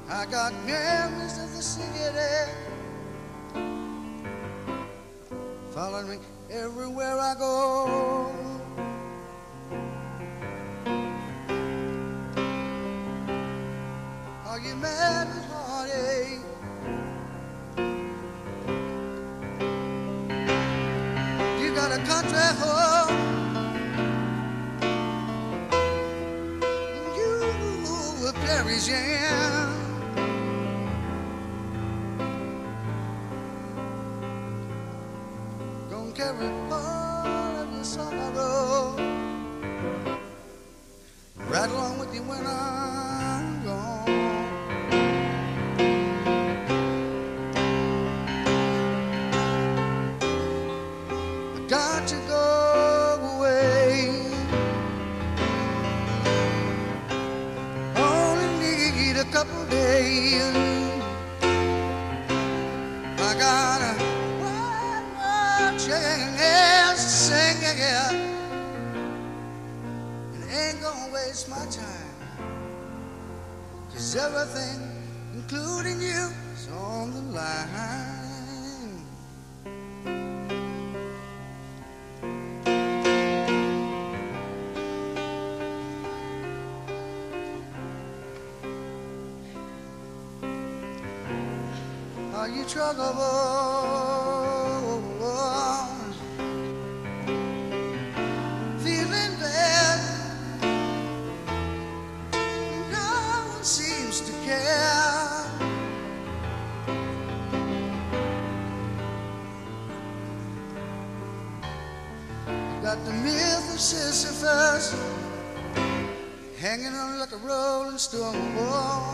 I got memories of the city following me everywhere I go. Are you mad with heartache? You got a country home, and you a Parisian. Gonna carry all of your sorrow right along with you when I'm gone. I got to go away. Only need a couple days. I got a chance to sing again, and ain't gonna waste my time, 'cause everything, including you, is on the line. Are you troubled? Feeling bad? No one seems to care. You got the myth of Sisyphus hanging on like a rolling stone wall.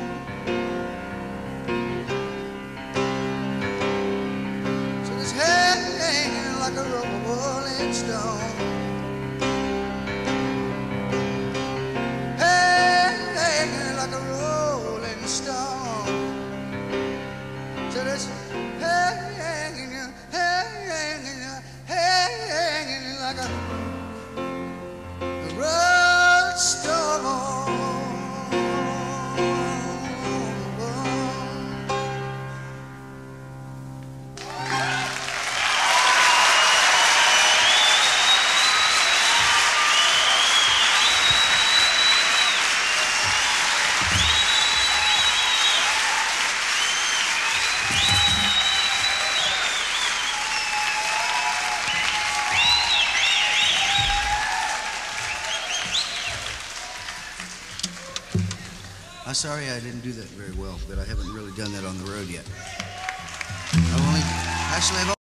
Hanging like a rolling stone, hanging like a rolling stone. So it's hanging like a rolling stone. I'm sorry I didn't do that very well, but I haven't really done that on the road yet. I've